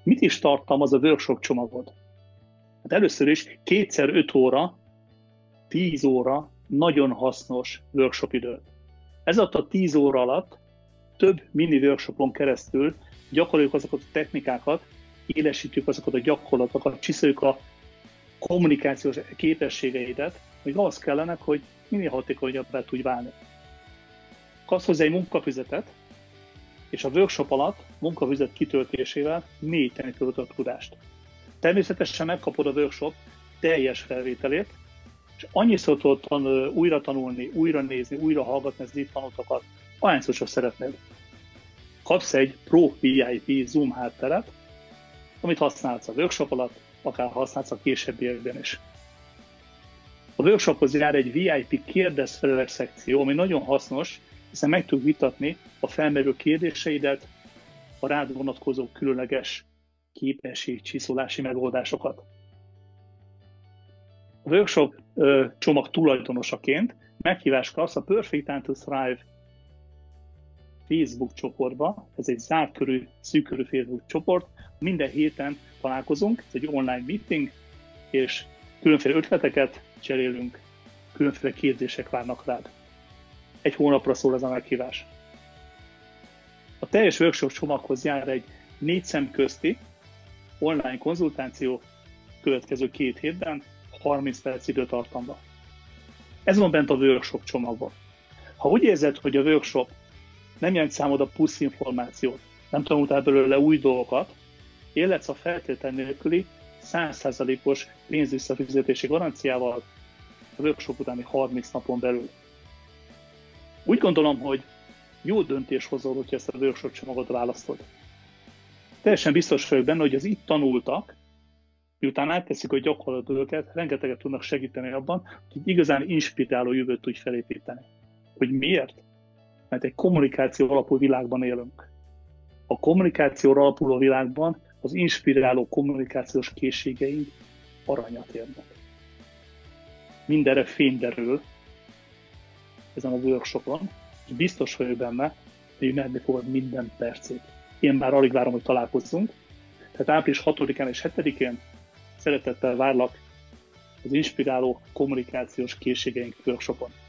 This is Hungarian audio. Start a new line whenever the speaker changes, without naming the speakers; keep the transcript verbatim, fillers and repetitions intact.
Mit is tartalmaz a workshop csomagod? Hát először is kétszer öt óra, tíz óra nagyon hasznos workshop idő. Ez alatt a tíz óra alatt több mini workshopon keresztül gyakoroljuk azokat a technikákat, élesítjük azokat a gyakorlatokat, csiszoljuk a kommunikációs képességeidet, hogy az kellene, hogy minél hatékonyabbá tudj válni. Kapsz hozzá egy munkafüzetet, és a workshop alatt munkafüzet kitöltésével mélyíteni tudod a tudást. Természetesen megkapod a workshop teljes felvételét, és annyiszor tudod tan- újra tanulni, újra nézni, újra hallgatni az itt tanultakat, ahányszor csak szeretnéd. Kapsz egy Pro vé i pé Zoom hátteret, amit használsz a workshop alatt, akár használsz a későbbiekben is. A workshophoz jár egy vé i pé kérdez-felelek szekció, ami nagyon hasznos, hiszen meg tudjuk vitatni a felmerülő kérdéseidet, a rád vonatkozó különleges képesség, csiszolási megoldásokat. A workshop ö, csomag tulajdonosaként meghívást kapsz a Perfect Time to Thrive Facebook csoportba, ez egy zárt körű, szűk körű Facebook csoport, minden héten találkozunk, ez egy online meeting, és különféle ötleteket cserélünk, különféle kérdések várnak rád. Egy hónapra szól ez a meghívás. A teljes workshop csomaghoz jár egy négy szem közti online konzultáció következő két hétben, harminc perc időtartamban. Ez van bent a workshop csomagban. Ha úgy érzed, hogy a workshop nem jelent számodra plusz információt, nem tanultál belőle új dolgokat, élhetsz a feltétel nélküli száz százalékos pénzvisszafizetési garanciával a workshop utáni harminc napon belül. Úgy gondolom, hogy jó döntés hozol, hogyha ezt a workshop csomagot választod. Teljesen biztos vagyok benne, hogy az itt tanultak, miután átteszik a gyakorlatokat, rengeteget tudnak segíteni abban, hogy igazán inspiráló jövőt tudj felépíteni. Hogy miért? Mert egy kommunikáció alapú világban élünk. A kommunikációra alapuló világban az inspiráló kommunikációs készségeink aranyat érnek. Mindenre fény derül ezen a workshopon, és biztos vagyok benne, hogy menni fogod minden percét. Én már alig várom, hogy találkozzunk. Tehát április hatodikán és hetedikén szeretettel várlak az inspiráló kommunikációs készségeink workshopon.